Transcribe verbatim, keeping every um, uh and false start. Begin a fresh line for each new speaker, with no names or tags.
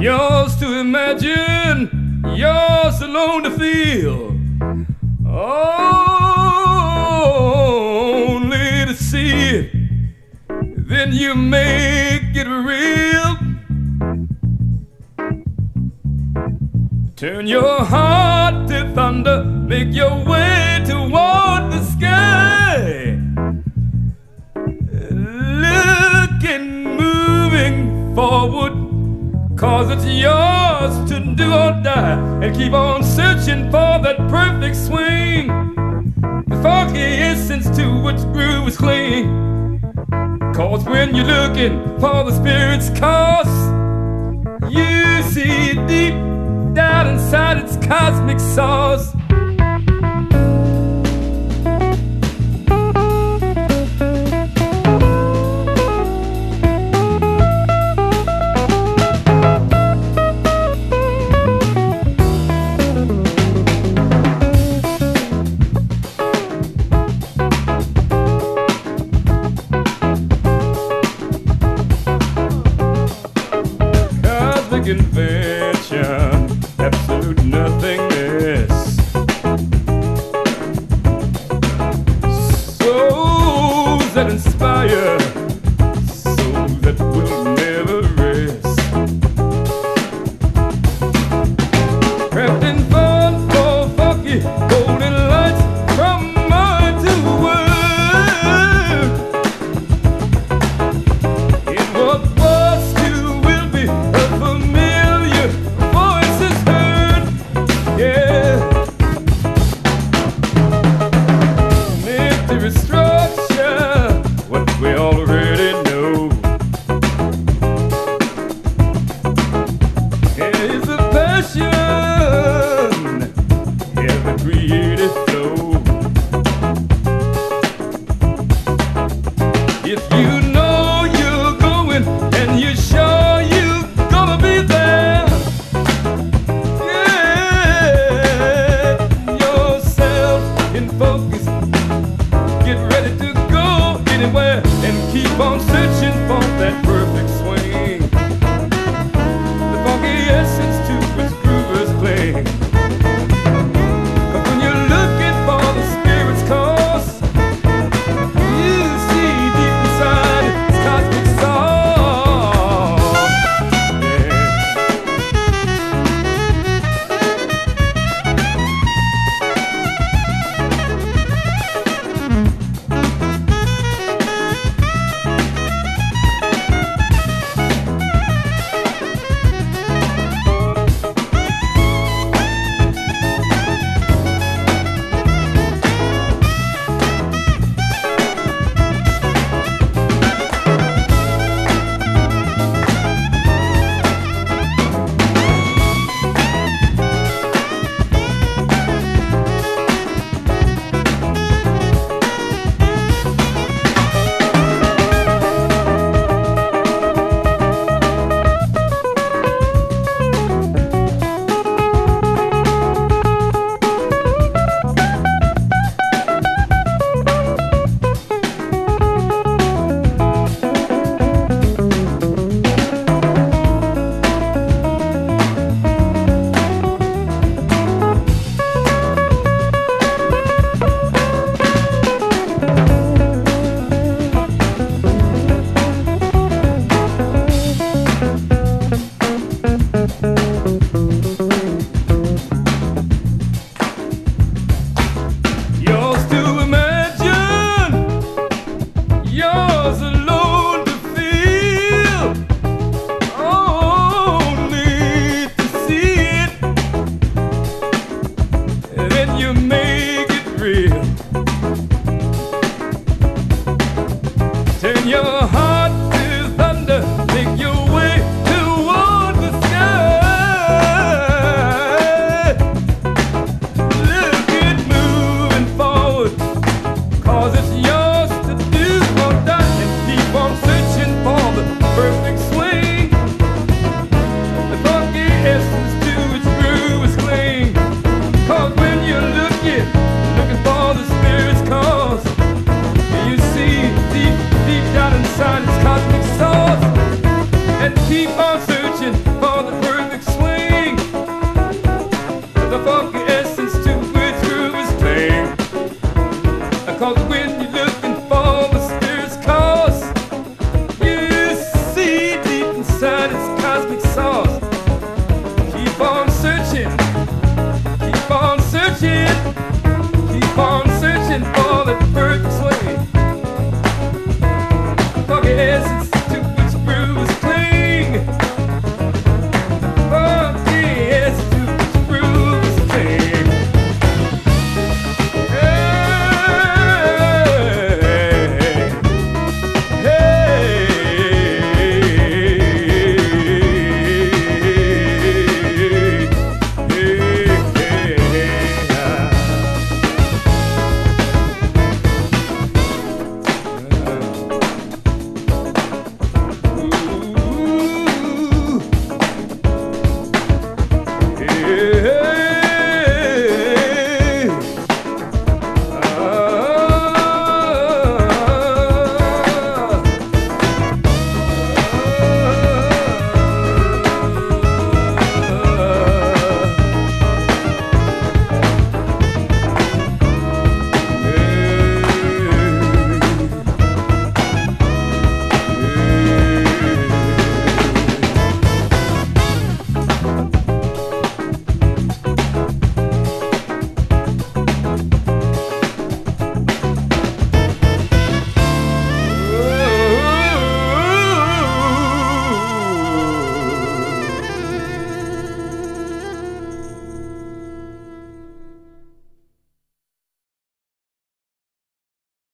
yours to imagine, yours alone to feel, only to see it, then you make it real. Turn your heart to thunder, make your way toward the sky, looking, moving forward, cause it's yours to do or die, and keep on searching for that perfect swing, the funky essence to which groove is clean. Cause when you're looking for the Spirit's cause, you see deep down inside its cosmic sauce. Convention, absolute nothingness. Souls that inspire, souls that will never rest. Crafting fun for funky golden lights from mind to word. In what was to will be a familiar voices heard, yeah. Empty structure, what we already know. Yeah, it's a passion, yeah, the creative flow. If you know you're going and you're sure you're gonna be there, in focus, get ready to go anywhere and keep on searching for that perfect swing, the funky essence to which groovers cling. Cause when you're looking for the Spirit's cause, you see deep inside its cosmic sauce, yeah. Yours to imagine, yours alone to feel, only to see it, and then you make it real. Turn your